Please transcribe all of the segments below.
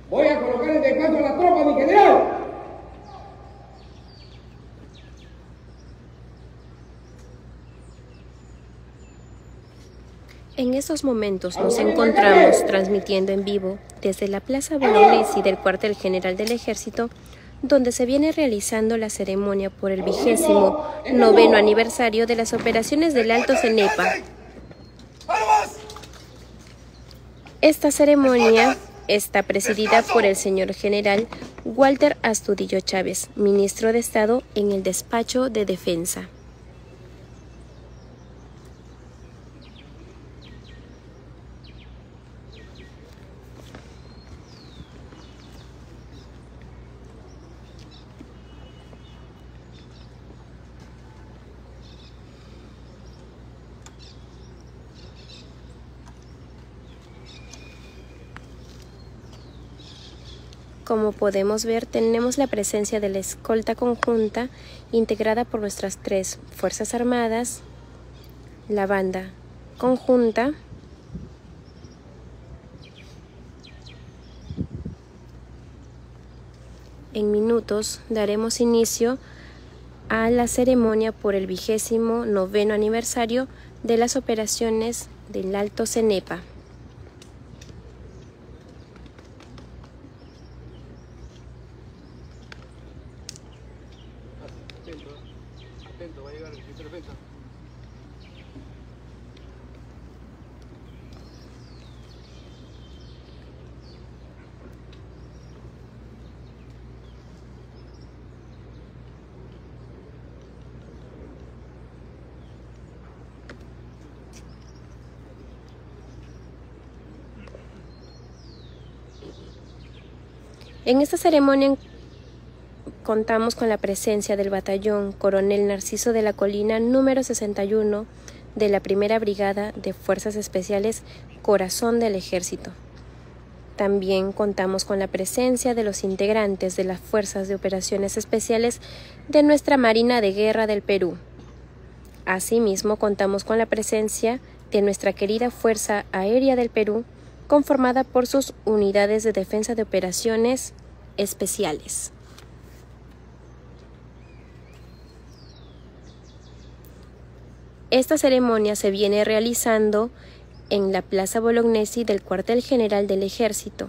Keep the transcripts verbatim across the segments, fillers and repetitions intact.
Voy a colocar en descanso a las tropas, mi general. En estos momentos nos encontramos transmitiendo en vivo desde la Plaza Bolognesi del cuartel general del Ejército, donde se viene realizando la ceremonia por el vigésimo noveno aniversario de las operaciones del Alto Cenepa. Esta ceremonia está presidida por el señor general Walter Astudillo Chávez, ministro de Estado en el Despacho de Defensa. Como podemos ver, tenemos la presencia de la escolta conjunta integrada por nuestras tres Fuerzas Armadas, la banda conjunta, en minutos daremos inicio a la ceremonia por el vigésimo noveno aniversario de las operaciones del Alto Cenepa. Atento, va a llegar el jefe de defensa. En esta ceremonia contamos con la presencia del batallón Coronel Narciso de la Colina número sesenta y uno de la Primera Brigada de Fuerzas Especiales Corazón del Ejército. También contamos con la presencia de los integrantes de las Fuerzas de Operaciones Especiales de nuestra Marina de Guerra del Perú. Asimismo, contamos con la presencia de nuestra querida Fuerza Aérea del Perú, conformada por sus unidades de defensa de operaciones especiales. Esta ceremonia se viene realizando en la Plaza Bolognesi del cuartel general del Ejército.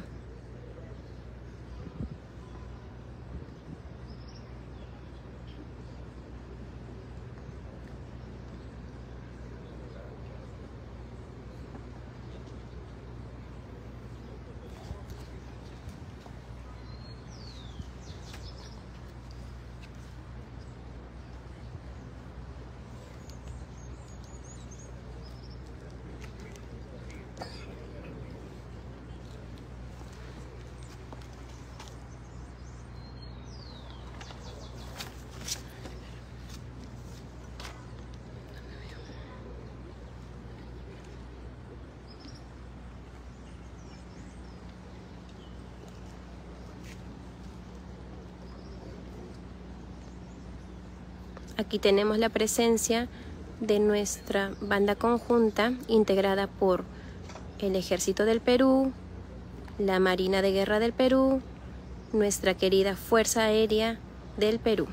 Aquí tenemos la presencia de nuestra banda conjunta integrada por el Ejército del Perú, la Marina de Guerra del Perú, nuestra querida Fuerza Aérea del Perú.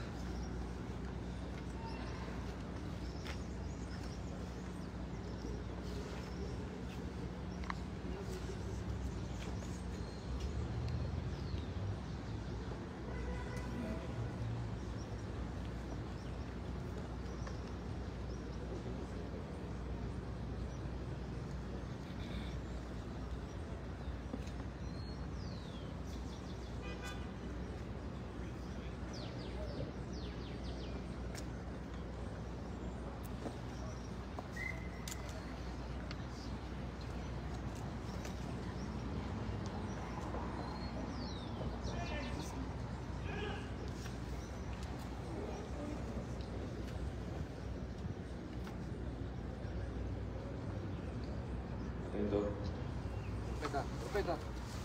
Respeta, respeta.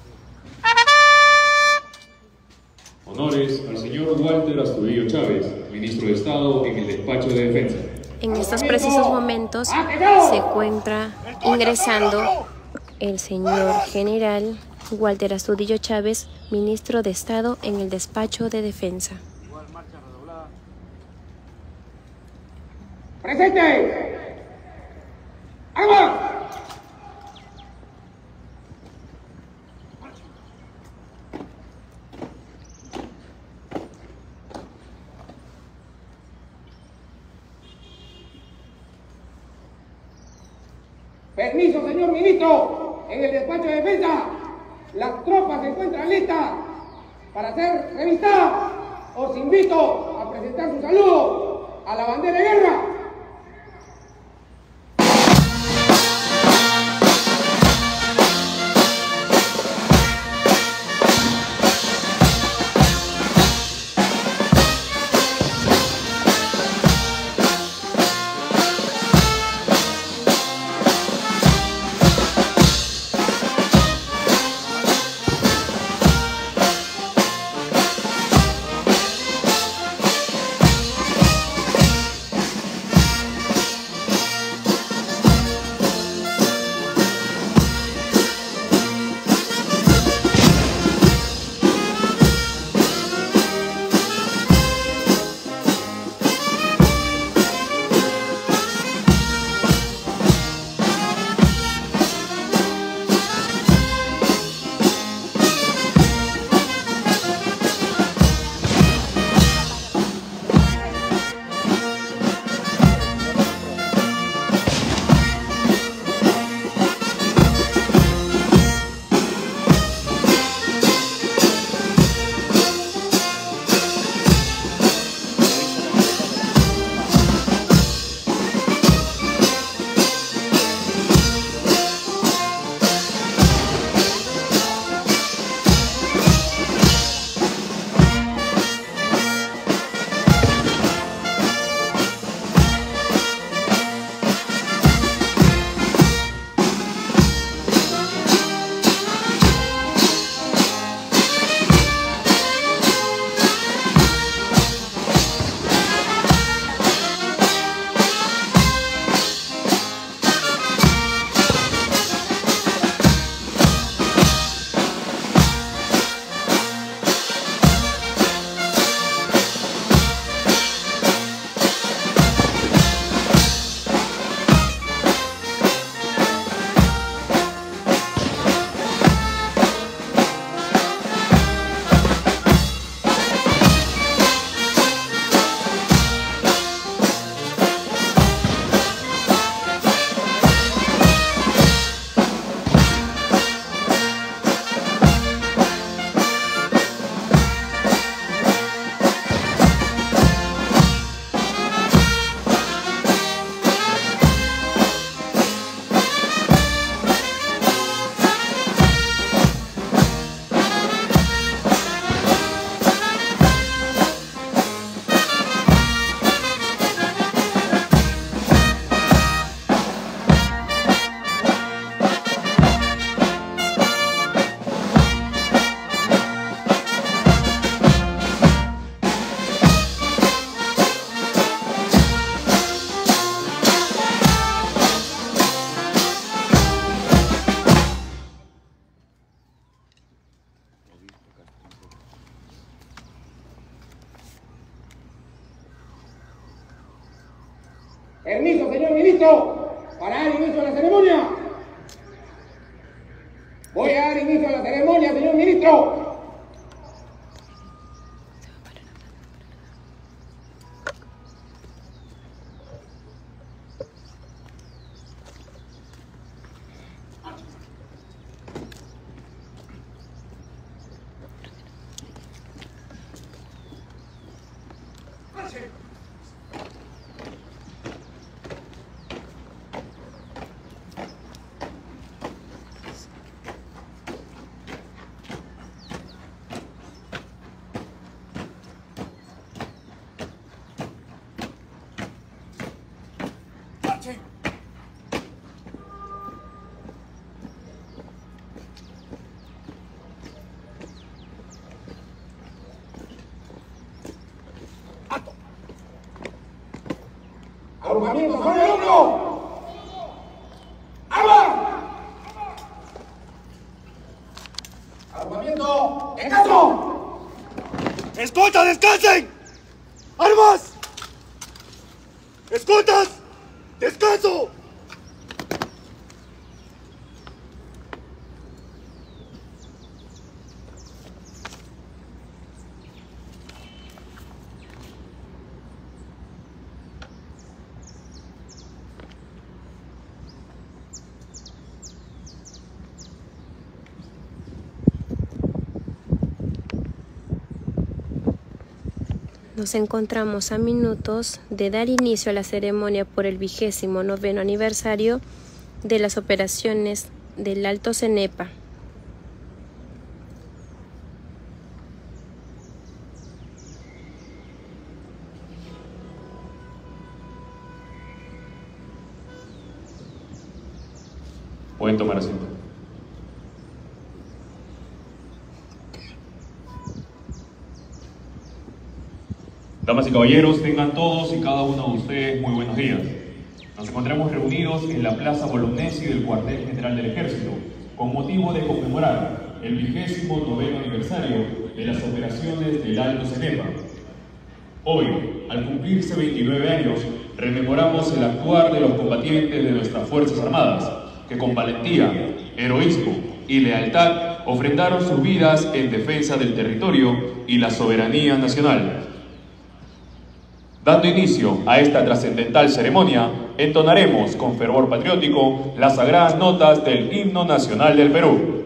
Honores al señor Walter Astudillo Chávez, ministro de Estado en el Despacho de Defensa. En estos precisos momentos se encuentra ingresando el señor general Walter Astudillo Chávez, Ministro de Estado en el Despacho de Defensa. Igual marcha redoblada. ¡Presente! ¡Arma! Permiso, señor ministro. En el despacho de defensa, las tropas se encuentran listas para ser revistadas. Os invito a presentar su saludo a la bandera de guerra. Permiso, señor ministro, para dar inicio a la ceremonia. Voy a dar inicio a la ceremonia, señor ministro. Agrupamiento sobre el hombro. ¡Arma! ¡Descanso! ¡Descanso! ¡Escoltas, descansen! ¡Armas! ¡Escoltas! ¡Descanso! Nos encontramos a minutos de dar inicio a la ceremonia por el vigésimo noveno aniversario de las operaciones del Alto Cenepa. Pueden tomar asiento. Damas y caballeros, tengan todos y cada uno de ustedes muy buenos días. Nos encontramos reunidos en la Plaza Bolognesi del Cuartel General del Ejército, con motivo de conmemorar el vigésimo noveno aniversario de las operaciones del Alto Cenepa. Hoy, al cumplirse veintinueve años, rememoramos el actuar de los combatientes de nuestras Fuerzas Armadas, que con valentía, heroísmo y lealtad ofrendaron sus vidas en defensa del territorio y la soberanía nacional. Dando inicio a esta trascendental ceremonia, entonaremos con fervor patriótico las sagradas notas del Himno Nacional del Perú.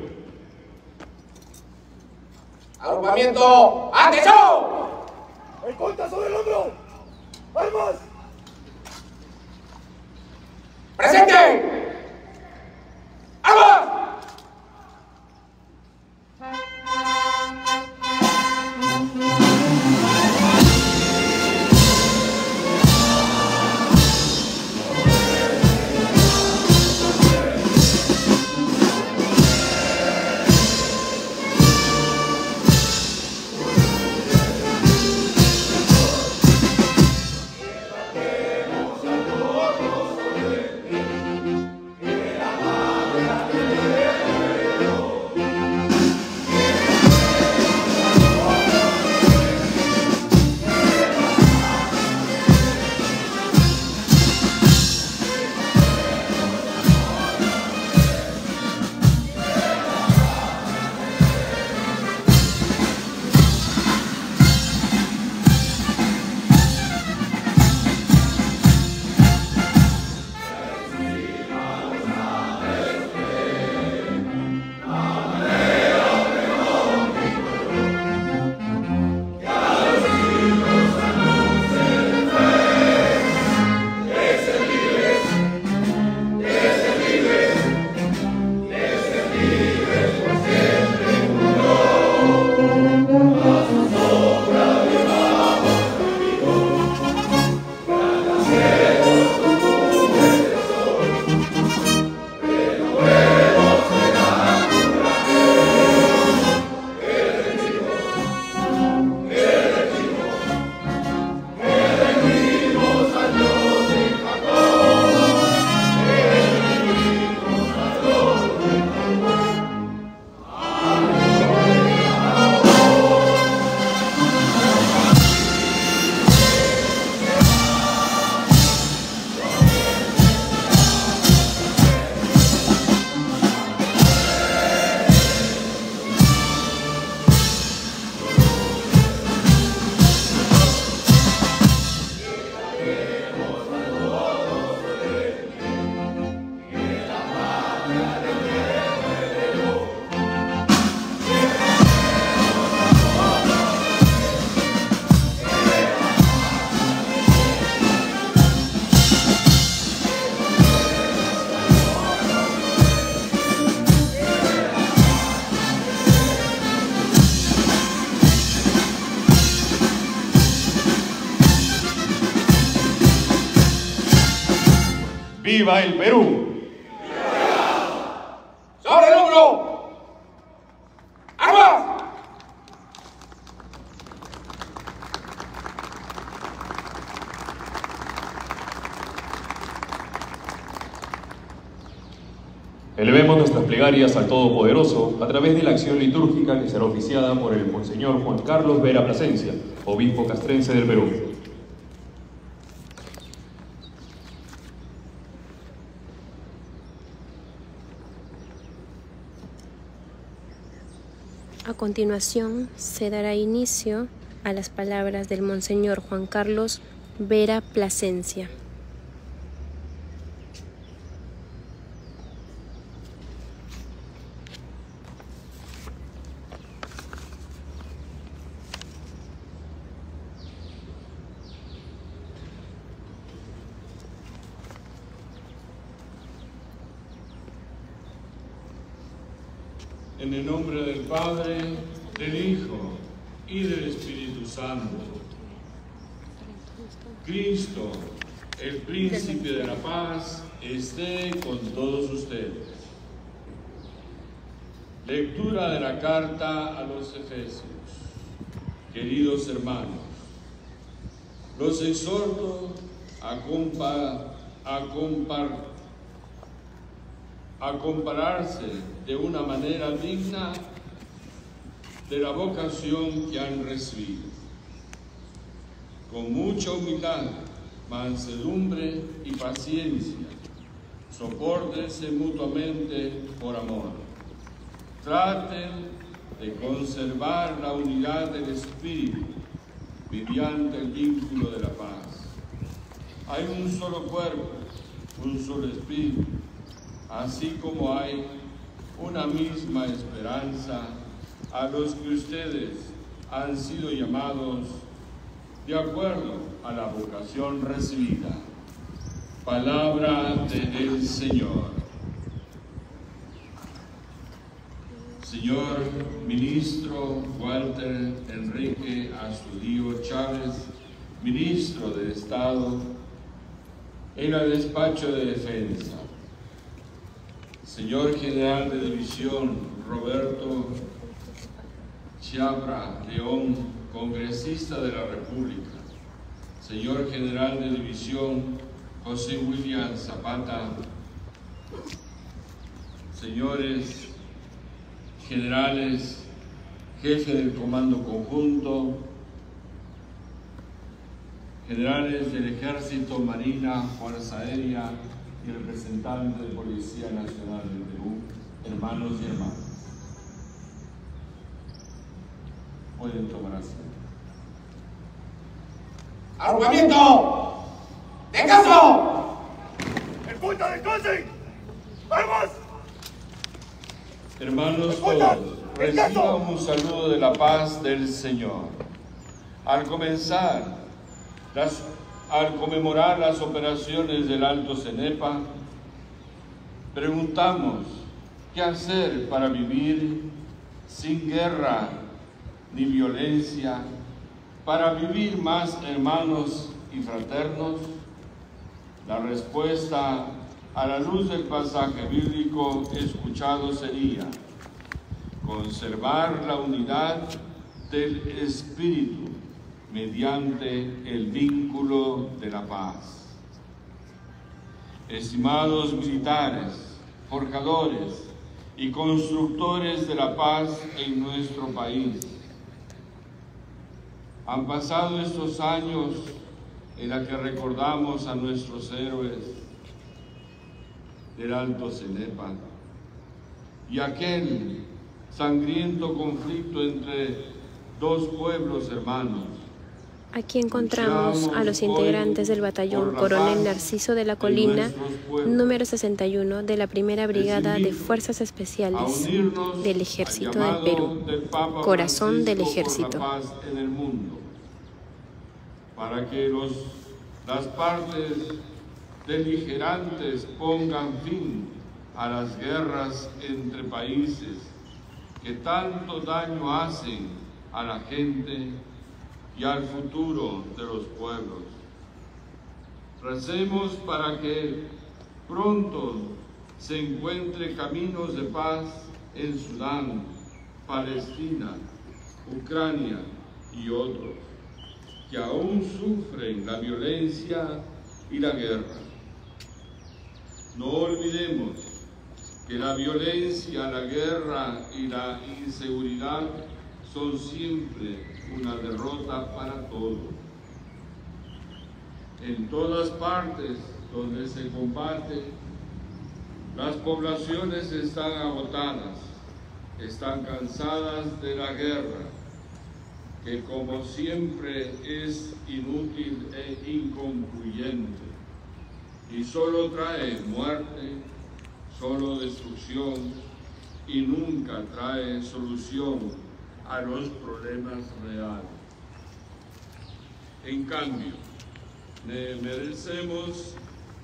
¡Agrupamiento! ¡Atención! ¡Escoltas sobre el hombro! ¡Armas! ¡Presente! ¡Armas! ¡Viva el Perú! ¡Sobre el hombro! ¡Armas! Elevemos nuestras plegarias al Todopoderoso a través de la acción litúrgica que será oficiada por el Monseñor Juan Carlos Vera Plasencia, obispo castrense del Perú. A continuación, se dará inicio a las palabras del Monseñor Juan Carlos Vera Plasencia. En el nombre del Padre, del Hijo y del Espíritu Santo. Cristo, el Príncipe de la Paz, esté con todos ustedes. Lectura de la carta a los Efesios. Queridos hermanos, los exhorto a, compa a compartir a compararse de una manera digna de la vocación que han recibido, con mucha humildad, mansedumbre y paciencia. Sopórtense mutuamente por amor. Traten de conservar la unidad del espíritu mediante el vínculo de la paz. Hay un solo cuerpo, un solo espíritu, así como hay una misma esperanza a los que ustedes han sido llamados de acuerdo a la vocación recibida. Palabra del Señor. Señor Ministro Walter Enrique Astudillo Chávez, Ministro de Estado en el Despacho de Defensa. Señor General de División Roberto Chiabra León, Congresista de la República. Señor General de División José William Zapata. Señores generales, jefe del Comando Conjunto, generales del Ejército, Marina, Fuerza Aérea y representante de Policía Nacional del Perú, hermanos y hermanas. Pueden tomar asiento. ¡Arrojamiento! ¡Descanso! ¡En punta descansen! ¡Vamos! Hermanos todos, reciban un saludo de la paz del Señor. Al comenzar las Al conmemorar las operaciones del Alto Cenepa, preguntamos qué hacer para vivir sin guerra ni violencia, para vivir más hermanos y fraternos. La respuesta a la luz del pasaje bíblico escuchado sería: conservar la unidad del Espíritu mediante el vínculo de la paz. Estimados militares, forjadores y constructores de la paz en nuestro país, han pasado estos años en los que recordamos a nuestros héroes del Alto Cenepa y aquel sangriento conflicto entre dos pueblos hermanos. Aquí encontramos a los integrantes del batallón Coronel Narciso de la Colina, número sesenta y uno de la primera Brigada de Fuerzas Especiales del Ejército del Perú, corazón del Ejército. En el mundo, para que los, las partes beligerantes pongan fin a las guerras entre países que tanto daño hacen a la gente y al futuro de los pueblos. Recemos para que pronto se encuentre caminos de paz en Sudán, Palestina, Ucrania y otros que aún sufren la violencia y la guerra. No olvidemos que la violencia, la guerra y la inseguridad son siempre una derrota para todos. En todas partes donde se combate, las poblaciones están agotadas, están cansadas de la guerra, que como siempre es inútil e inconcluyente, y solo trae muerte, solo destrucción, y nunca trae solución a los problemas reales. En cambio, merecemos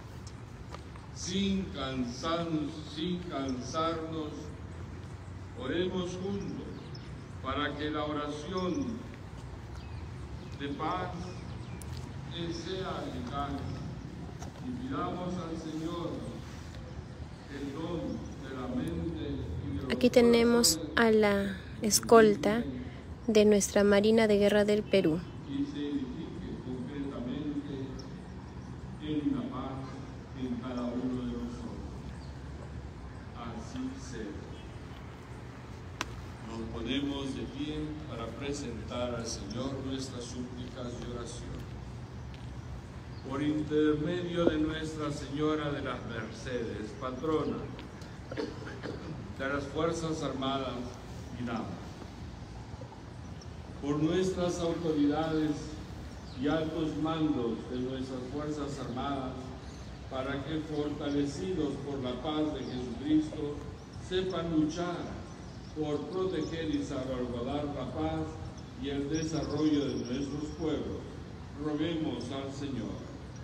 sin cansarnos, sin cansarnos, oremos juntos para que la oración de paz sea eficaz y pidamos al Señor el don de la mente y de los Aquí tenemos a la escolta de nuestra Marina de Guerra del Perú. y se edifique concretamente en la paz en cada uno de nosotros. Así sea. Nos ponemos de pie para presentar al Señor nuestras súplicas y oración. Por intermedio de Nuestra Señora de las Mercedes, patrona de las Fuerzas Armadas y Damas, por nuestras autoridades y altos mandos de nuestras Fuerzas Armadas, para que, fortalecidos por la paz de Jesucristo, sepan luchar por proteger y salvaguardar la paz y el desarrollo de nuestros pueblos. Roguemos al Señor.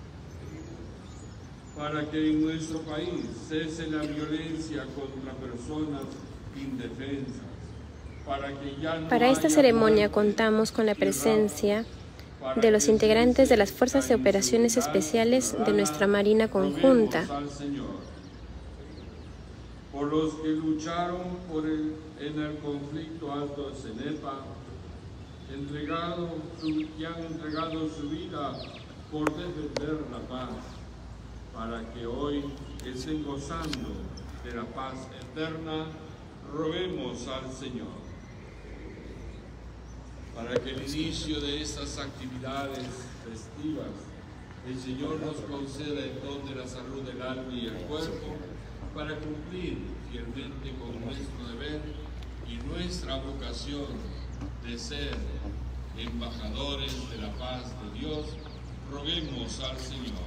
Para que en nuestro país cese la violencia contra personas indefensas. Para que ya no Para esta haya ceremonia muerte contamos con la y presencia para de los que integrantes de las cese Fuerzas de la Operaciones inseguridad Especiales de ciudadana. nuestra Marina Conjunta. Roguemos al Señor. Por los que lucharon por el, en el conflicto alto de Cenepa, entregado su, que han entregado su vida por defender la paz, para que hoy estén gozando de la paz eterna, roguemos al Señor. Para que el inicio de estas actividades festivas, el Señor nos conceda el don de la salud del alma y el cuerpo, para cumplir fielmente con nuestro deber y nuestra vocación de ser embajadores de la paz de Dios, roguemos al Señor.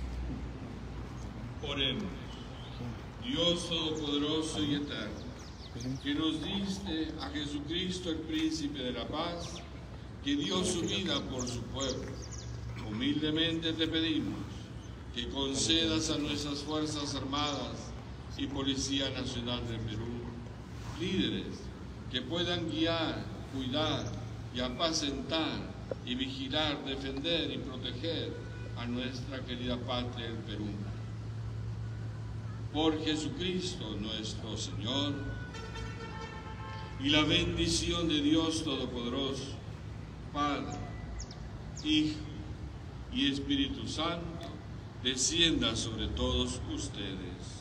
Oremos. Dios Todopoderoso y Eterno, que nos diste a Jesucristo, el Príncipe de la Paz, que dio su vida por su pueblo, humildemente te pedimos que concedas a nuestras Fuerzas Armadas y Policía Nacional del Perú líderes que puedan guiar, cuidar y apacentar y vigilar, defender y proteger a nuestra querida patria, el Perú. Por Jesucristo nuestro Señor, y la bendición de Dios Todopoderoso, Padre, Hijo y Espíritu Santo, descienda sobre todos ustedes.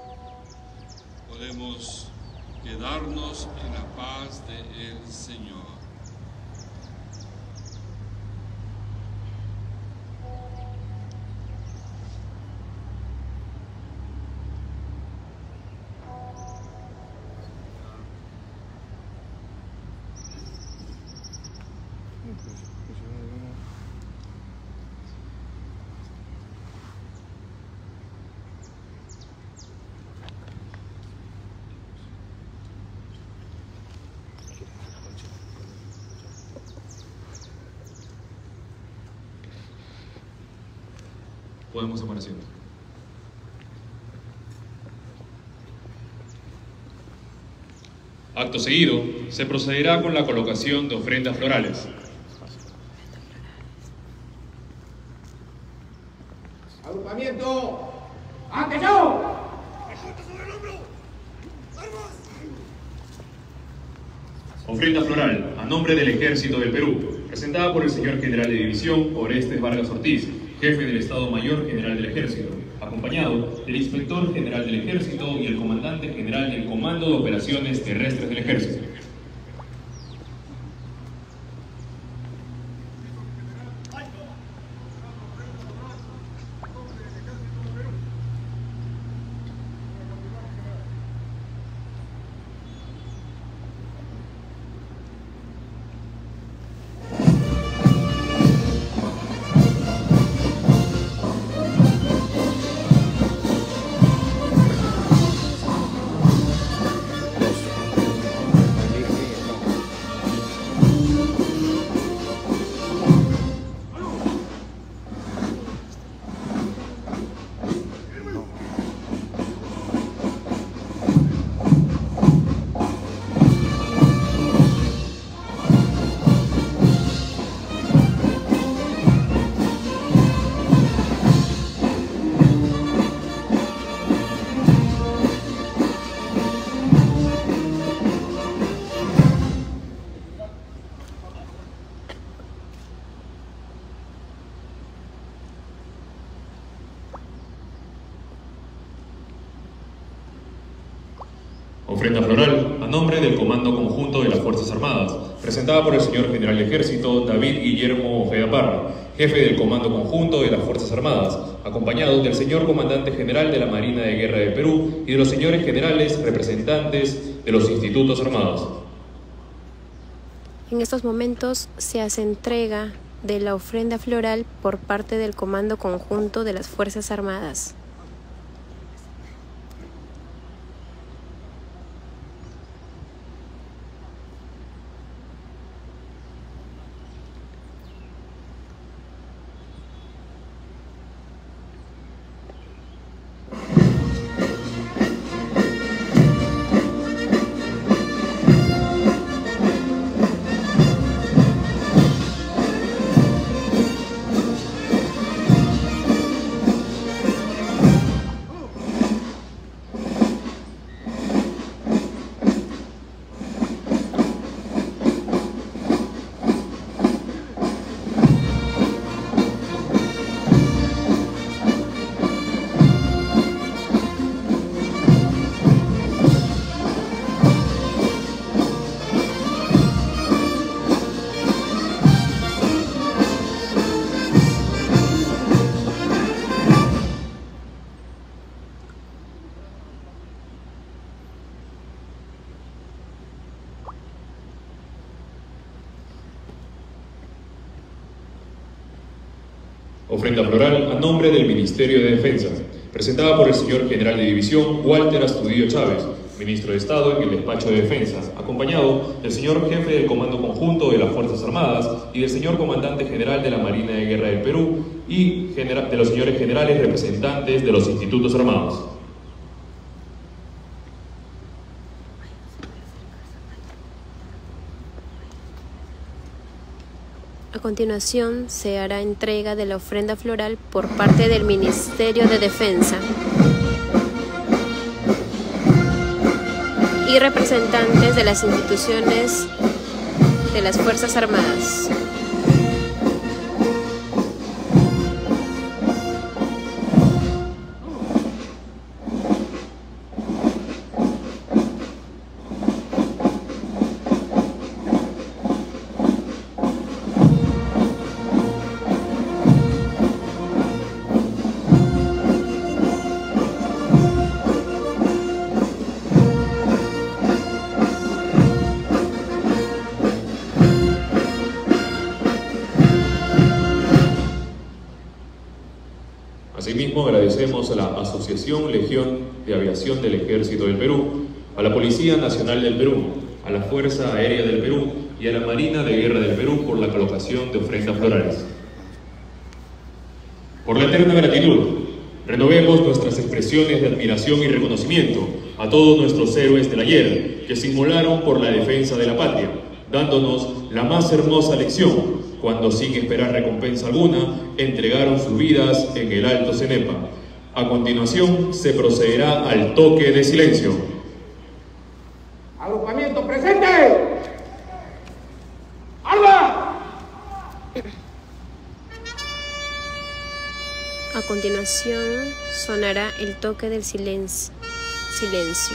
Podemos quedarnos en la paz del Señor. Podemos tomar asiento. Acto seguido, se procederá con la colocación de ofrendas florales. Agrupamiento, ¡atención! ¡Escolta sobre el hombro! ¡Armas! Ofrenda floral a nombre del Ejército del Perú, presentada por el señor General de División Orestes Vargas Ortiz, Jefe del Estado Mayor General del Ejército, acompañado del Inspector General del Ejército y el Comandante General del Comando de Operaciones Terrestres del Ejército. Ofrenda floral a nombre del Comando Conjunto de las Fuerzas Armadas, presentada por el señor General de Ejército David Guillermo Ojeda Parra, jefe del Comando Conjunto de las Fuerzas Armadas, acompañado del señor Comandante General de la Marina de Guerra de Perú y de los señores generales representantes de los institutos armados. En estos momentos se hace entrega de la ofrenda floral por parte del Comando Conjunto de las Fuerzas Armadas. Ofrenda floral a nombre del Ministerio de Defensa, presentada por el señor General de División Walter Astudillo Chávez, Ministro de Estado en el Despacho de Defensa, acompañado del señor Jefe del Comando Conjunto de las Fuerzas Armadas y del señor Comandante General de la Marina de Guerra del Perú y de los señores generales representantes de los institutos armados. A continuación se hará entrega de la ofrenda floral por parte del Ministerio de Defensa y representantes de las instituciones de las Fuerzas Armadas. Asimismo, agradecemos a la Asociación Legión de Aviación del Ejército del Perú, a la Policía Nacional del Perú, a la Fuerza Aérea del Perú y a la Marina de Guerra del Perú por la colocación de ofrendas florales. Por la eterna gratitud, renovemos nuestras expresiones de admiración y reconocimiento a todos nuestros héroes del ayer que se inmolaron por la defensa de la patria, dándonos la más hermosa lección cuando, sin esperar recompensa alguna, entregaron sus vidas en el Alto Cenepa. A continuación, se procederá al toque de silencio. ¡Agrupamiento presente! ¡Arma! A continuación sonará el toque del silencio. silencio.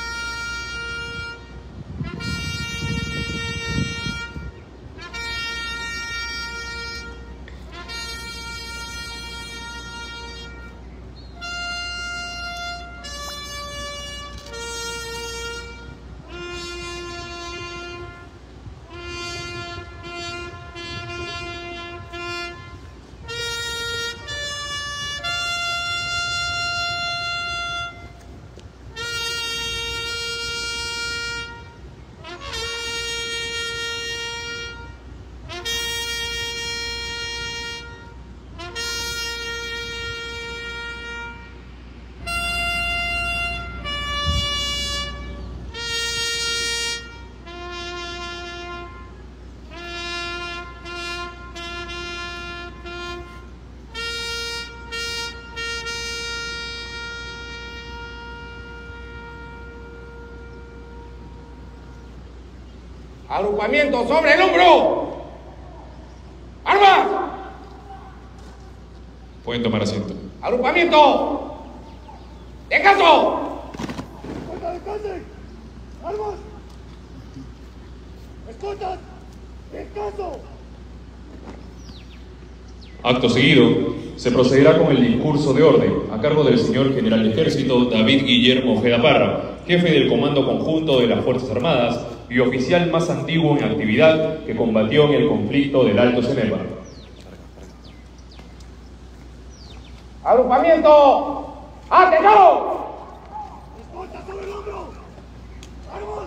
Agrupamiento sobre el hombro. ¡Armas! Pueden tomar asiento. Agrupamiento. ¡Descanso! ¡Escolta, descansen! ¡Armas! ¡Escoltas! ¡Descanso! Acto seguido, se procederá con el discurso de orden a cargo del señor General de Ejército David Guillermo Ojeda Parra, jefe del Comando Conjunto de las Fuerzas Armadas y oficial más antiguo en actividad que combatió en el conflicto del Alto Cenepa. ¡Agrupamiento! ¡Atención! ¡Escolta sobre el hombro! ¡Armas!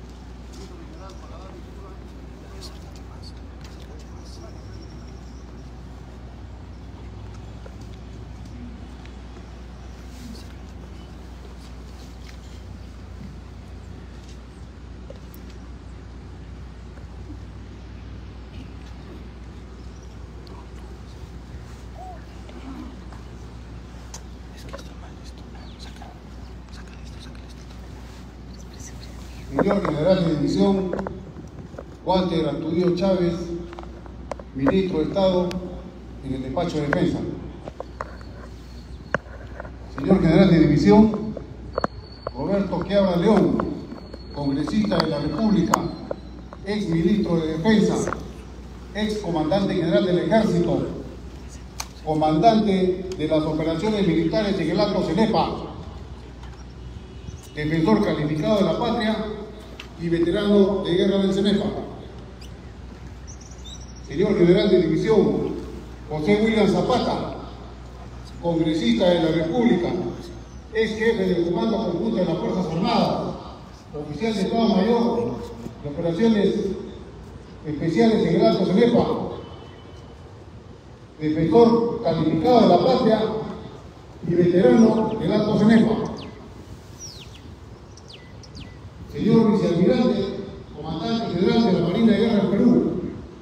Señor General de División Walter Artudillo Chávez, Ministro de Estado en el Despacho de Defensa. Señor General de División Roberto Quiabra León, Congresista de la República, ex Ministro de Defensa, ex Comandante General del Ejército, Comandante de las Operaciones Militares en el Alto Cenepa, defensor calificado de la patria y veterano de guerra del Cenepa. Señor General de División José William Zapata, Congresista de la República, ex jefe del Comando Conjunto de las Fuerzas Armadas, oficial de Estado Mayor de Operaciones Especiales en el Alto Cenepa, defensor calificado de la patria y veterano del Alto Cenepa. Señor Vicealmirante, Comandante General de la Marina de Guerra del Perú.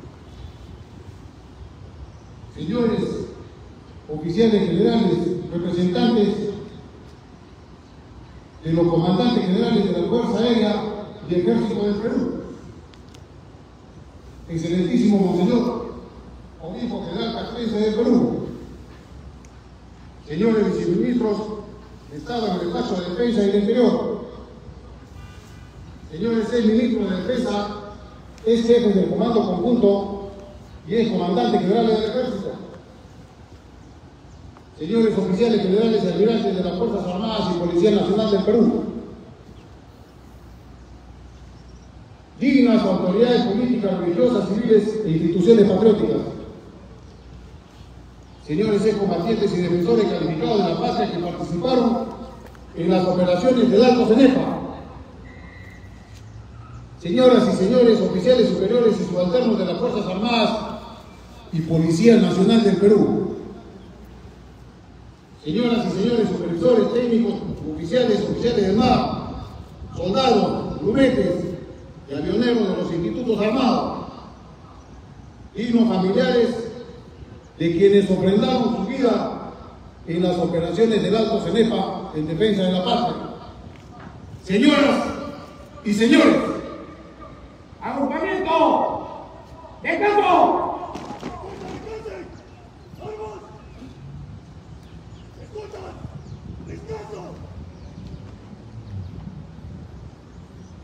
Señores oficiales generales, representantes de los comandantes generales de la Fuerza Aérea y Ejército del Perú. Excelentísimo Monseñor Obispo General Castrense del Perú. Señores viceministros de Estado en el Despacho de Defensa y del Interior. Señores ex ministros de Defensa, ex jefes del Comando Conjunto y ex comandantes generales del Ejército. Señores oficiales generales y almirantes de las Fuerzas Armadas y Policía Nacional del Perú. Dignas autoridades políticas, religiosas, civiles e instituciones patrióticas. Señores excombatientes y defensores calificados de la patria que participaron en las operaciones del Alto Cenepa. Señoras y señores oficiales superiores y subalternos de las Fuerzas Armadas y Policía Nacional del Perú. Señoras y señores supervisores técnicos, oficiales, oficiales de mar, soldados, grumetes y avioneros de los institutos armados, dignos familiares de quienes ofrendaron su vida en las operaciones del Alto Cenepa en defensa de la patria. Señoras y señores, ¡agrupamiento! ¡Descanso!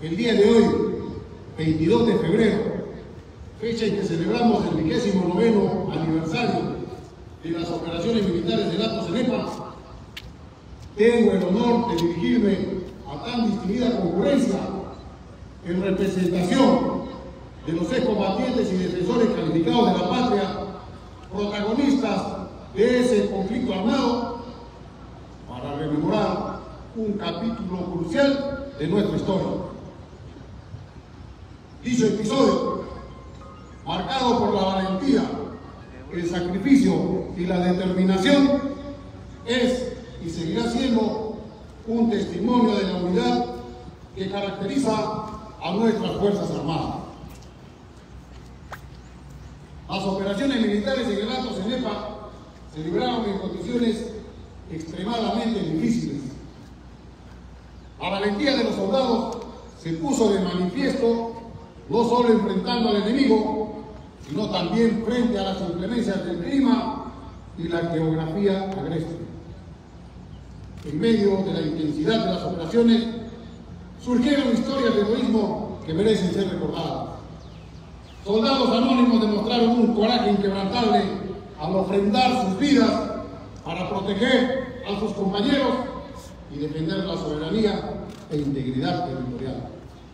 el día de hoy, veintidós de febrero, fecha en que celebramos el vigésimo noveno aniversario de las operaciones militares del Alto Cenepa, tengo el honor de dirigirme a tan distinguida concurrencia en representación de los excombatientes y defensores calificados de la patria, protagonistas de ese conflicto armado, para rememorar un capítulo crucial de nuestra historia. Dicho episodio, marcado por la valentía, el sacrificio y la determinación, es y seguirá siendo un testimonio de la unidad que caracteriza a nuestras Fuerzas Armadas. Las operaciones militares en el Alto Cenepa se libraron en condiciones extremadamente difíciles. La valentía de los soldados se puso de manifiesto no solo enfrentando al enemigo, sino también frente a las inclemencias del clima y la geografía agreste. En medio de la intensidad de las operaciones, surgieron historias de heroísmo que merecen ser recordadas. Soldados anónimos demostraron un coraje inquebrantable al ofrendar sus vidas para proteger a sus compañeros y defender la soberanía e integridad territorial.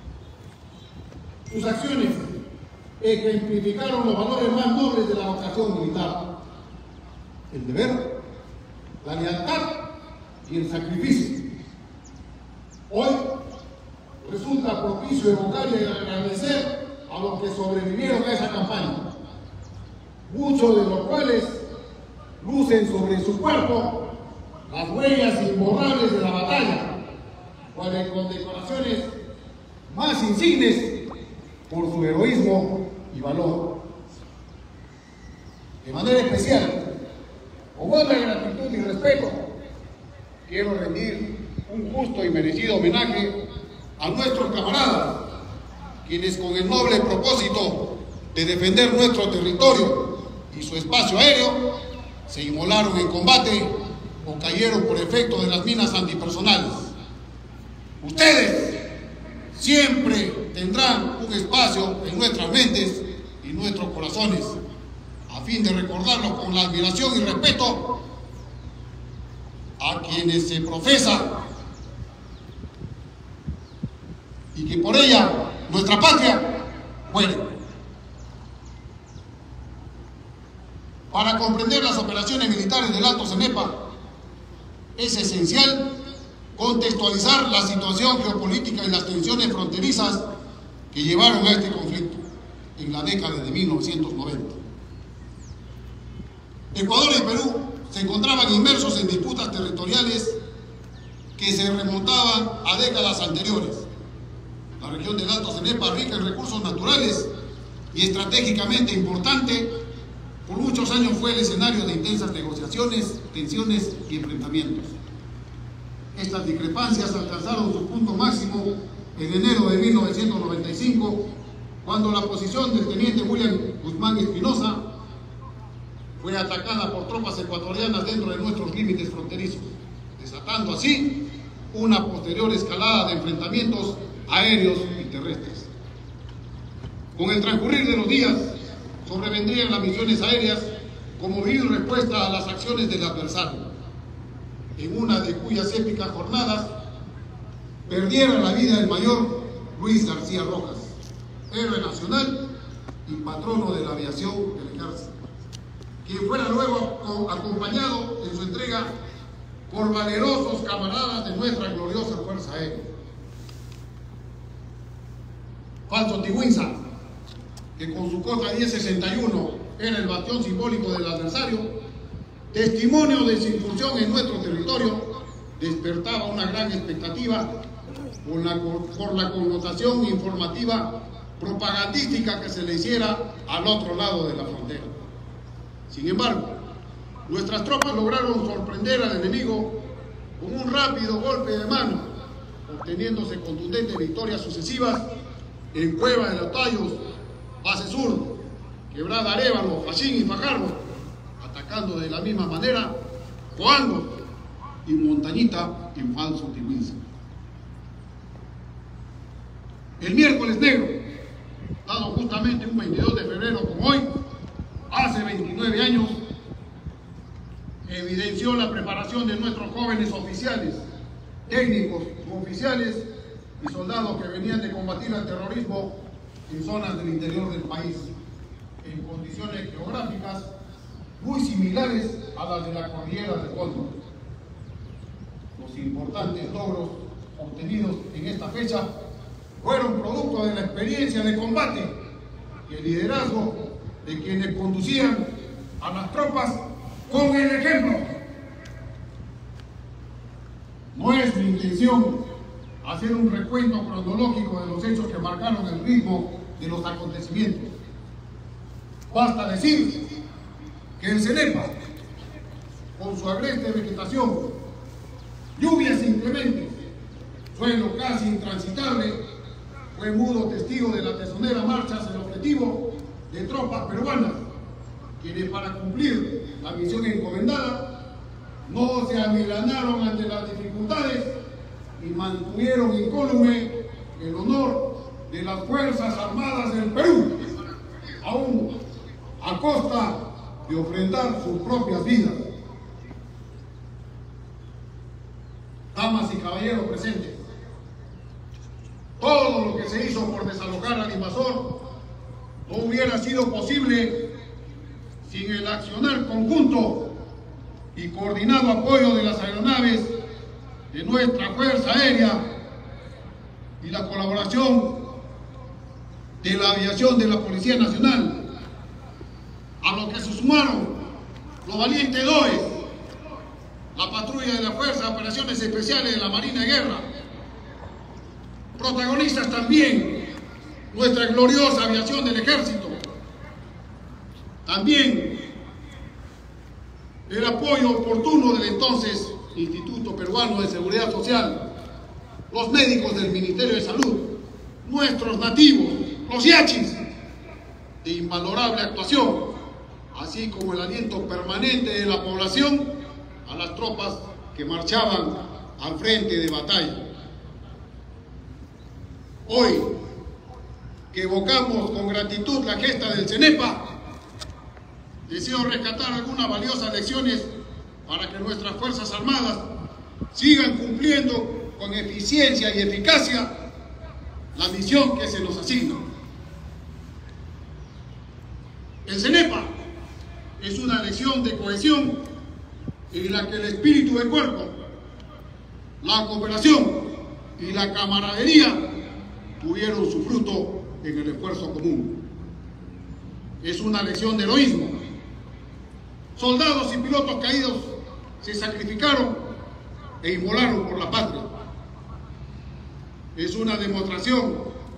Sus acciones ejemplificaron los valores más nobles de la vocación militar: el deber, la lealtad y el sacrificio. Hoy resulta propicio evocar y agradecer a los que sobrevivieron a esa campaña, muchos de los cuales lucen sobre su cuerpo las huellas imborrables de la batalla, con condecoraciones más insignes por su heroísmo y valor. De manera especial, con honra, gratitud y respeto, quiero rendir un justo y merecido homenaje a nuestros camaradas, quienes con el noble propósito de defender nuestro territorio y su espacio aéreo, se inmolaron en combate o cayeron por efecto de las minas antipersonales. Ustedes siempre tendrán un espacio en nuestras mentes y nuestros corazones, a fin de recordarlos con la admiración y respeto a quienes se profesa y que por ella nuestra patria muere. Para comprender las operaciones militares del Alto Cenepa es esencial contextualizar la situación geopolítica y las tensiones fronterizas que llevaron a este conflicto en la década de mil novecientos noventa. Ecuador y Perú se encontraban inmersos en disputas territoriales que se remontaban a décadas anteriores. La región del Alto Cenepa, rica en recursos naturales y estratégicamente importante, por muchos años fue el escenario de intensas negociaciones, tensiones y enfrentamientos. Estas discrepancias alcanzaron su punto máximo en enero de mil novecientos noventa y cinco, cuando la posición del teniente William Guzmán Espinosa fue atacada por tropas ecuatorianas dentro de nuestros límites fronterizos, desatando así una posterior escalada de enfrentamientos aéreos y terrestres. Con el transcurrir de los días, sobrevendrían las misiones aéreas como vil respuesta a las acciones del adversario, en una de cuyas épicas jornadas perdiera la vida el mayor Luis García Rojas, héroe nacional y patrono de la aviación del ejército, quien fuera luego acompañado en su entrega por valerosos camaradas de nuestra gloriosa Fuerza Aérea. Falso Tigüinza, que con su cota diez sesenta y uno era el bastión simbólico del adversario, testimonio de su incursión en nuestro territorio, despertaba una gran expectativa por la, por la connotación informativa propagandística que se le hiciera al otro lado de la frontera. Sin embargo, nuestras tropas lograron sorprender al enemigo con un rápido golpe de mano, obteniéndose contundentes victorias sucesivas en Cueva de los Tallos, Base Sur, Quebrada Arévalo, Fachín y Fajardo, atacando de la misma manera Coango y Montañita en Falso Tigüinza. El miércoles negro, dado justamente un veintidós de febrero como hoy, hace veintinueve años, evidenció la preparación de nuestros jóvenes oficiales, técnicos, oficiales y soldados que venían de combatir al terrorismo en zonas del interior del país, en condiciones geográficas muy similares a las de la cordillera del Cóndor. Los importantes logros obtenidos en esta fecha fueron producto de la experiencia de combate y el liderazgo de quienes conducían a las tropas con el ejemplo. No es mi intención hacer un recuento cronológico de los hechos que marcaron el ritmo de los acontecimientos. Basta decir que el Cenepa, con su agreste vegetación, lluvias inclementes, suelo casi intransitable, fue mudo testigo de la tesonera marcha hacia el objetivo de tropas peruanas, quienes para cumplir la misión encomendada no se amilanaron ante las dificultades y mantuvieron incólume el honor de las Fuerzas Armadas del Perú, aún a costa de ofrendar sus propias vidas. Damas y caballeros presentes, todo lo que se hizo por desalojar al invasor no hubiera sido posible sin el accionar conjunto y coordinado apoyo de las aeronaves de nuestra Fuerza Aérea y la colaboración de la aviación de la Policía Nacional, a lo que se sumaron los valientes D O E S, la patrulla de la Fuerza de Operaciones Especiales de la Marina de Guerra, protagonistas también nuestra gloriosa aviación del Ejército, también el apoyo oportuno del entonces Instituto Peruano de Seguridad Social, los médicos del Ministerio de Salud, nuestros nativos, los yachis, de invalorable actuación, así como el aliento permanente de la población a las tropas que marchaban al frente de batalla. Hoy, que evocamos con gratitud la gesta del Cenepa, deseo rescatar algunas valiosas lecciones para que nuestras Fuerzas Armadas sigan cumpliendo con eficiencia y eficacia la misión que se nos asigna. El Cenepa es una lección de cohesión en la que el espíritu de cuerpo, la cooperación y la camaradería tuvieron su fruto en el esfuerzo común. Es una lección de heroísmo. Soldados y pilotos caídos se sacrificaron e inmolaron por la patria. Es una demostración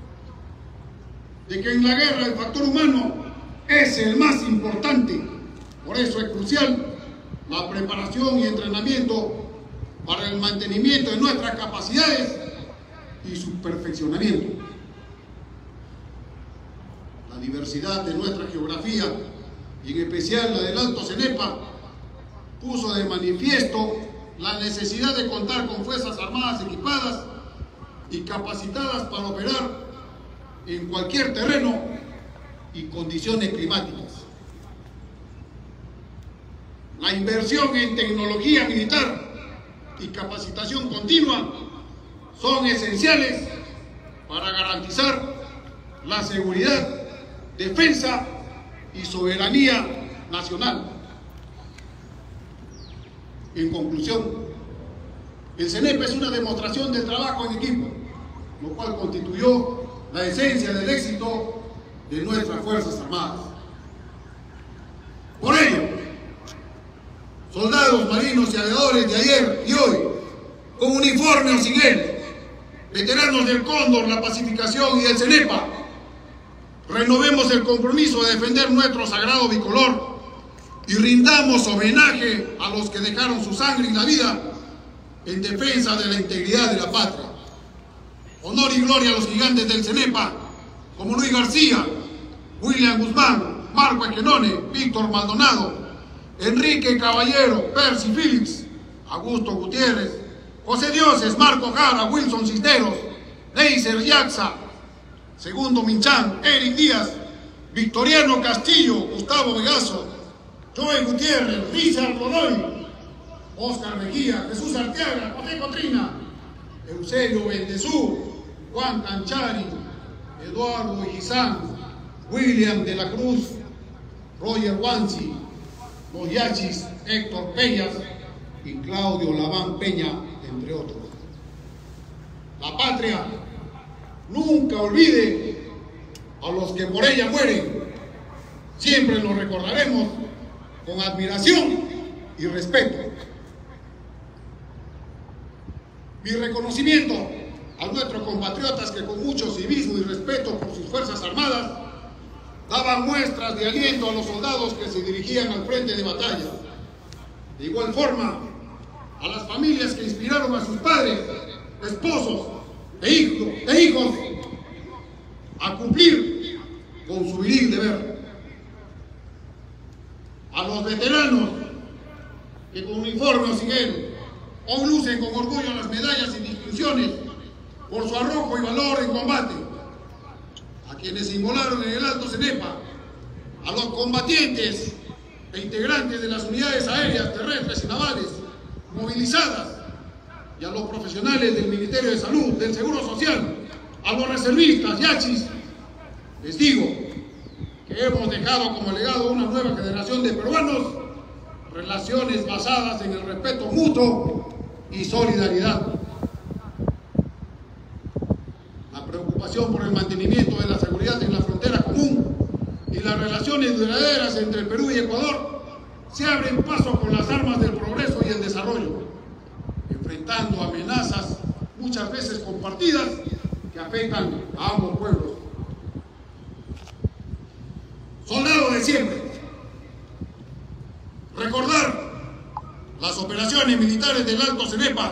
de que en la guerra el factor humano es el más importante. Por eso es crucial la preparación y entrenamiento para el mantenimiento de nuestras capacidades y su perfeccionamiento. La diversidad de nuestra geografía, y en especial la del Alto Cenepa, puso de manifiesto la necesidad de contar con Fuerzas Armadas equipadas y capacitadas para operar en cualquier terreno y condiciones climáticas. La inversión en tecnología militar y capacitación continua son esenciales para garantizar la seguridad, defensa y soberanía nacional. En conclusión, el Cenepa es una demostración del trabajo en equipo, lo cual constituyó la esencia del éxito de nuestras Fuerzas Armadas. Por ello, soldados, marinos y aviadores de ayer y hoy, con uniforme o sin él, veteranos del Cóndor, la Pacificación y del Cenepa, renovemos el compromiso de defender nuestro sagrado bicolor y rindamos homenaje a los que dejaron su sangre y la vida en defensa de la integridad de la patria. Honor y gloria a los gigantes del Cenepa, como Luis García, William Guzmán, Marco Esquenone, Víctor Maldonado, Enrique Caballero, Percy Phillips, Augusto Gutiérrez, José Dioses, Marco Jara, Wilson Cisneros, Neisser Yaxa, Segundo Minchán, Eric Díaz, Victoriano Castillo, Gustavo Vegaso, Joel Gutiérrez, Richard Godoy, Oscar Mejía, Jesús Arteaga, José Cotrina, Eusebio Bendezú, Juan Canchari, Eduardo Guizán, William de la Cruz, Roger Wansi, Los Yachis, Héctor Peñas y Claudio Labán Peña, entre otros. La patria nunca olvide a los que por ella mueren. Siempre los recordaremos con admiración y respeto. Mi reconocimiento a nuestros compatriotas que con mucho civismo y respeto por sus Fuerzas Armadas daban muestras de aliento a los soldados que se dirigían al frente de batalla. De igual forma, a las familias que inspiraron a sus padres, esposos e hijos, e hijos a cumplir con su viril deber. A los veteranos que con uniforme o sin él hoy lucen con orgullo las medallas y distinciones por su arrojo y valor en combate. A quienes se inmolaron en el Alto Cenepa, a los combatientes e integrantes de las unidades aéreas, terrestres y navales movilizadas, y a los profesionales del Ministerio de Salud, del Seguro Social, a los reservistas, yachis, les digo que hemos dejado como legado a una nueva generación de peruanos relaciones basadas en el respeto mutuo y solidaridad. La preocupación por el mantenimiento de la seguridad en la frontera común y las relaciones duraderas entre Perú y Ecuador se abren paso con las armas del progreso y el desarrollo, enfrentando amenazas muchas veces compartidas que afectan a ambos pueblos. Soldados de siempre, recordar las operaciones militares del Alto Cenepa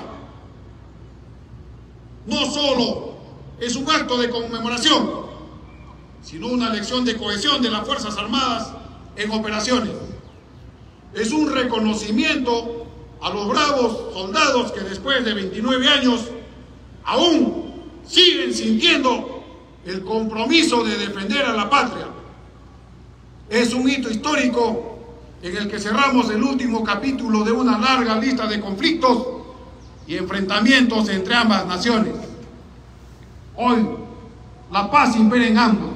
no solo es un acto de conmemoración, sino una lección de cohesión de las Fuerzas Armadas en operaciones. Es un reconocimiento a los bravos soldados que después de veintinueve años aún siguen sintiendo el compromiso de defender a la patria. Es un hito histórico en el que cerramos el último capítulo de una larga lista de conflictos y enfrentamientos entre ambas naciones. Hoy, la paz impera en ambos.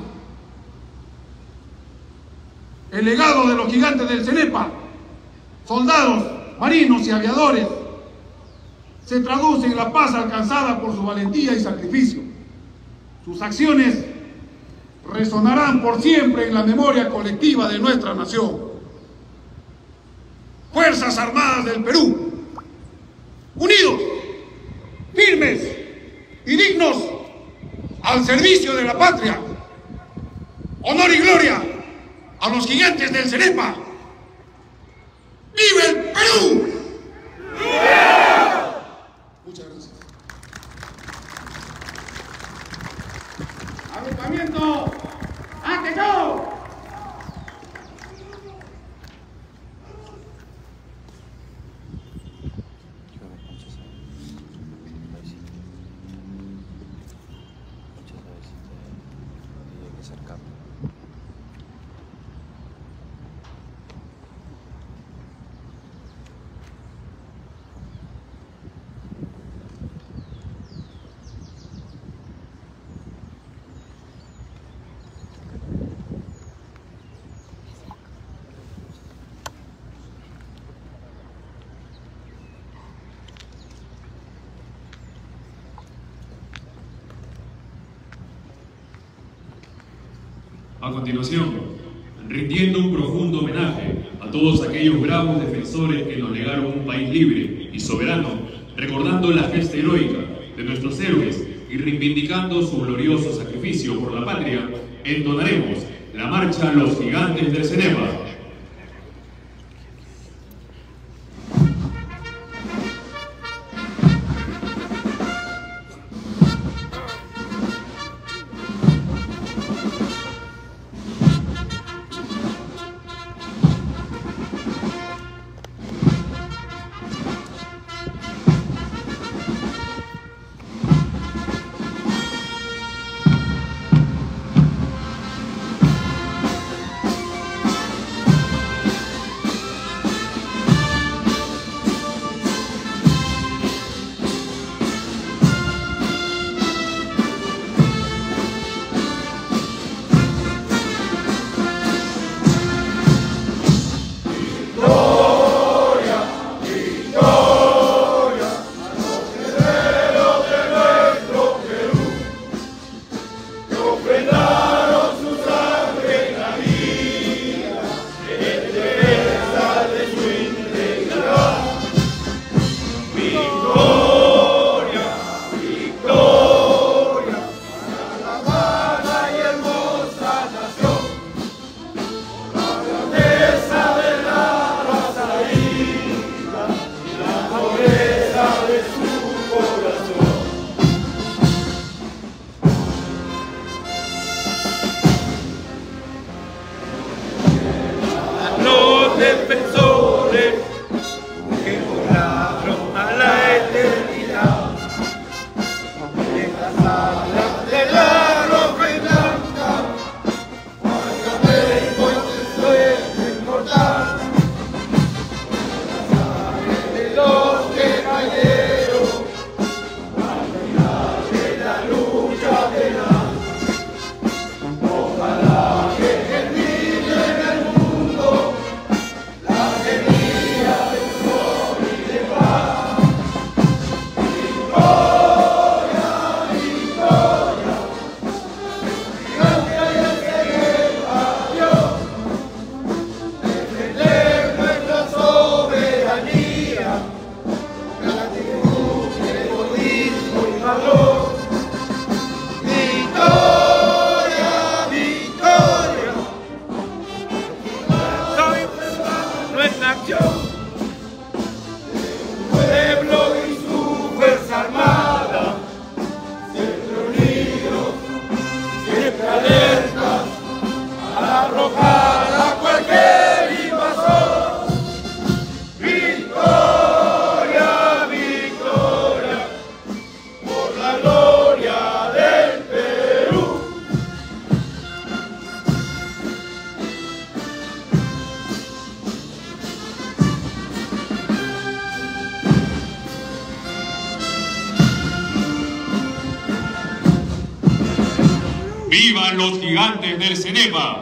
El legado de los gigantes del Cenepa, soldados, marinos y aviadores, se traduce en la paz alcanzada por su valentía y sacrificio. Sus acciones resonarán por siempre en la memoria colectiva de nuestra nación. Fuerzas Armadas del Perú, unidos, firmes y dignos al servicio de la patria. Honor y gloria a los gigantes del Cenepa. ¡Viva el Perú! ¡Viva! Muchas gracias. Agrupamiento, ¡atención! A continuación, rindiendo un profundo homenaje a todos aquellos bravos defensores que nos legaron un país libre y soberano, recordando la gesta heroica de nuestros héroes y reivindicando su glorioso sacrificio por la patria, entonaremos la marcha Los Gigantes del Cenepa. defensores que volaron a la eternidad. En las alas de la roja y blanca, Marcamento el sueño inmortal. De los que cayeron, al final de la lucha tenaz. Ojalá que germine en el mundo la semilla de amor y de paz. Victoria, victoria, gracias y el que lleva a Dios, defender nuestra soberanía, gratitud, heroísmo y valor. Victoria, victoria, soy nuestra acción, pueblo y su fuerza armada, siempre unidos, siempre alertas, a arrojar a cualquier invasor. Victoria, victoria, por la gloria del Perú. ¡Vivan los gigantes del CENEPA!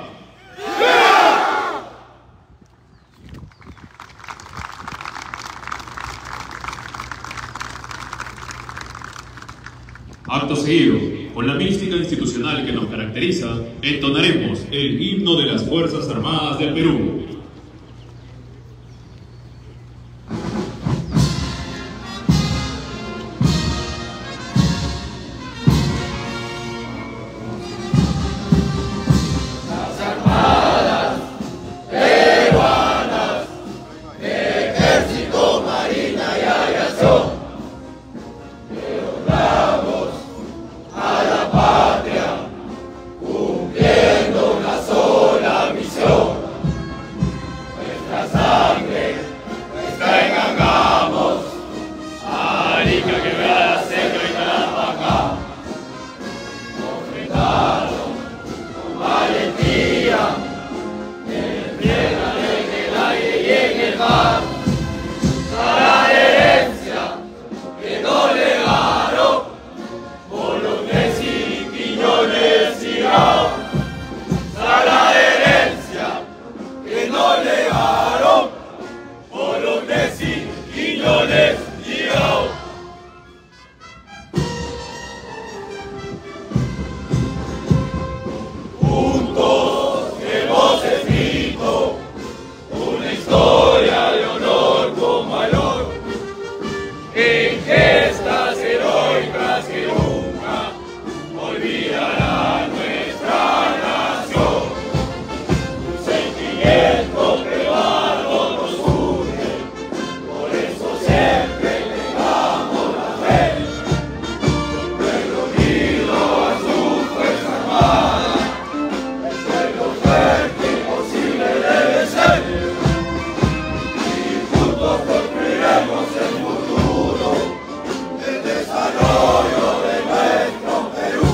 Acto seguido, con la mística institucional que nos caracteriza, entonaremos el himno de las Fuerzas Armadas del Perú. Ejército, Marina y Aviación, te honramos a la patria, cumpliendo una sola misión. Nuestra sangre está en Angamos, Arica, Quebrada, Seca y Tarapacá. Enfrentaron con valentía, en tierra, en el aire y en el mar, a la herencia que nos legaron Bolognesi, Quiñones y Grau. A la herencia que nos legaron Bolognesi, Quiñones y Grau. Juntos hemos escrito una historia de honor con valor, en gestas heroicas que nunca olvidará nuestra nación. Un sentimiento que bárbaro nos une, por eso siempre tengamos la fe. El pueblo unido a su fuerza armada, el pueblo fuerte imposible debe ser. Y juntos construiremos el futuro, el desarrollo de nuestro Perú.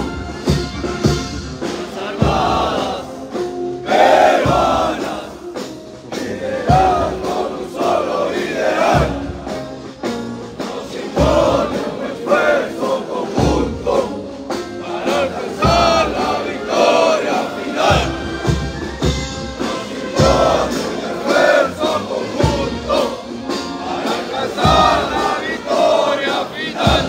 Las armadas peruanas lideran con un solo ideal, nos impone un esfuerzo conjunto para alcanzar la victoria final. Nos impone un esfuerzo conjunto para alcanzar la victoria final.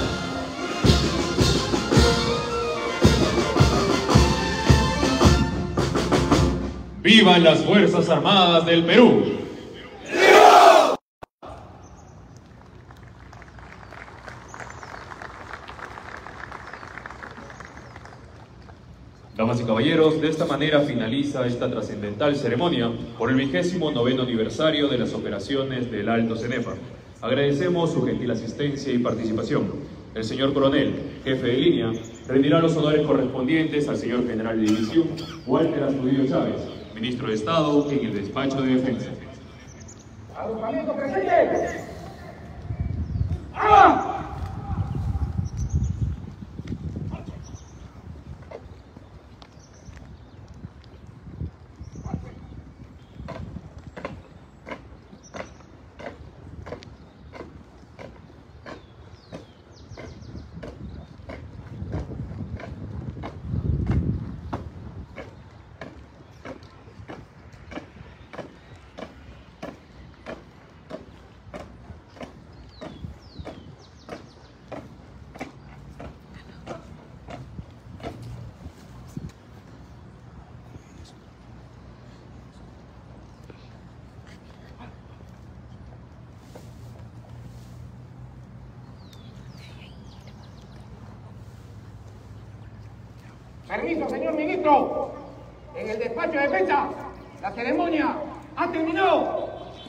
¡Vivan las Fuerzas Armadas del Perú! Damas y caballeros, de esta manera finaliza esta trascendental ceremonia por el vigésimo noveno aniversario de las operaciones del Alto CENEPA. Agradecemos su gentil asistencia y participación. El señor coronel, jefe de línea, rendirá los honores correspondientes al señor general de división, Walter Astudillo Chávez, ministro de Estado en el despacho de Defensa. Agrupamiento presente. ¡Ah! Permiso, señor ministro. En el despacho de defensa, la ceremonia ha terminado.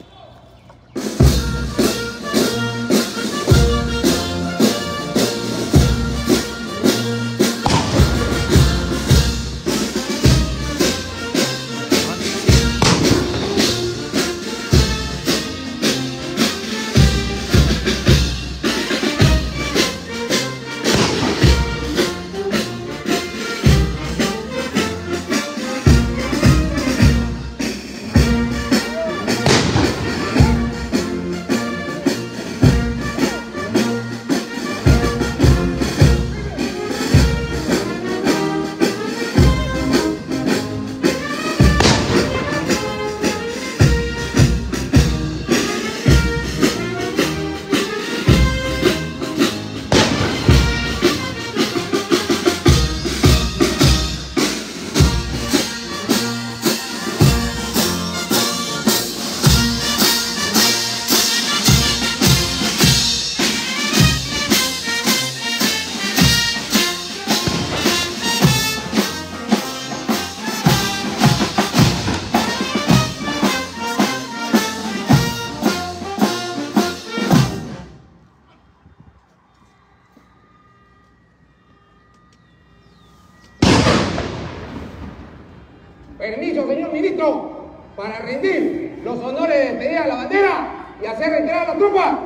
Permiso, señor ministro, para rendir los honores de despedir a la bandera y hacer retirar a la tropa.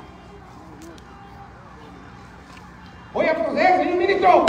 Voy a proceder, señor ministro.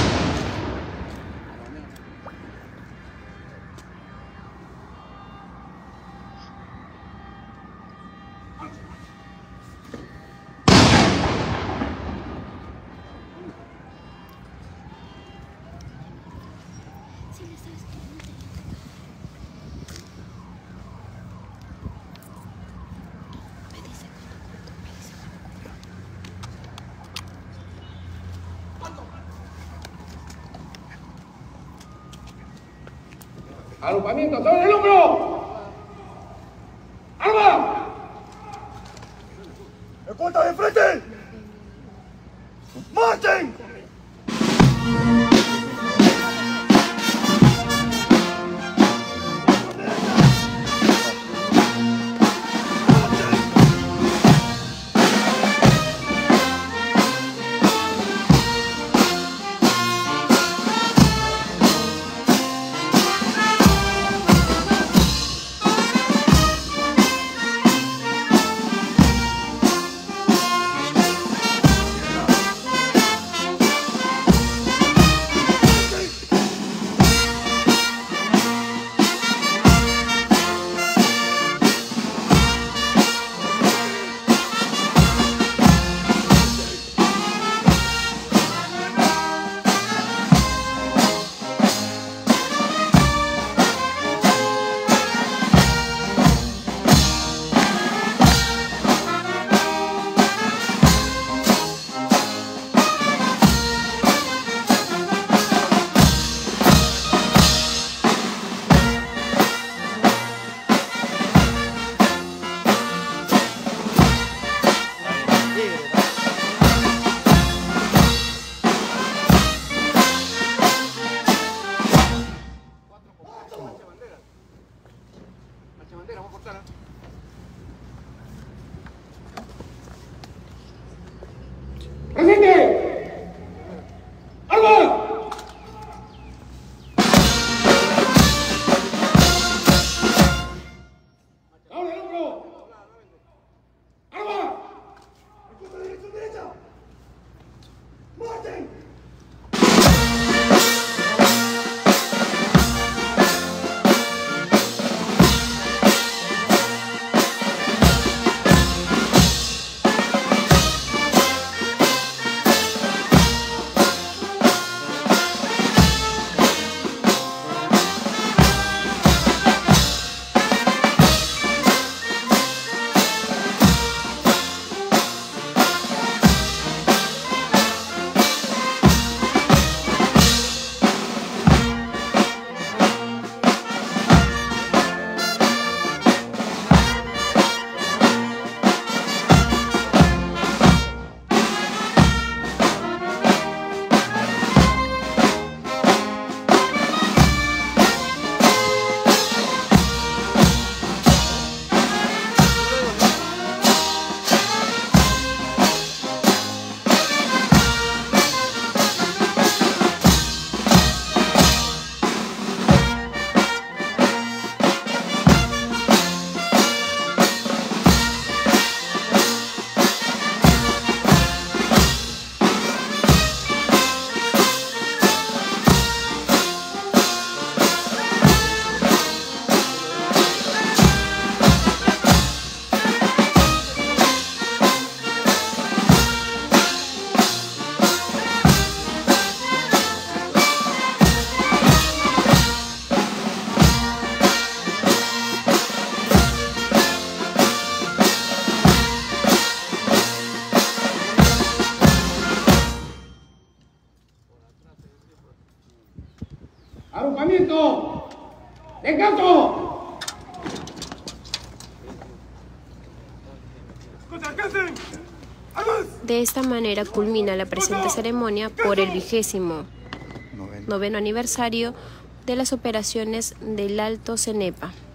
Agrupamiento sobre el hombro. ¡Arma! ¡Escolta de frente! ¡Marchen! ¡Presente! ¡Arma! ¡Ahora el hombro! ¡Descanso! De esta manera culmina la presente ceremonia por el vigésimo noveno aniversario de las operaciones del Alto Cenepa.